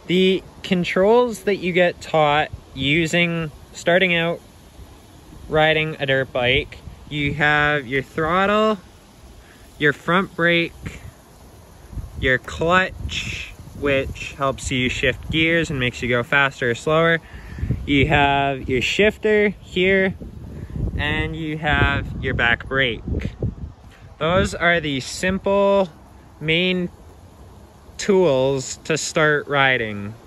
The controls that you get taught starting out riding a dirt bike, you have your throttle, your front brake, your clutch, which helps you shift gears and makes you go faster or slower. You have your shifter here, and you have your back brake. Those are the simple main tools to start riding.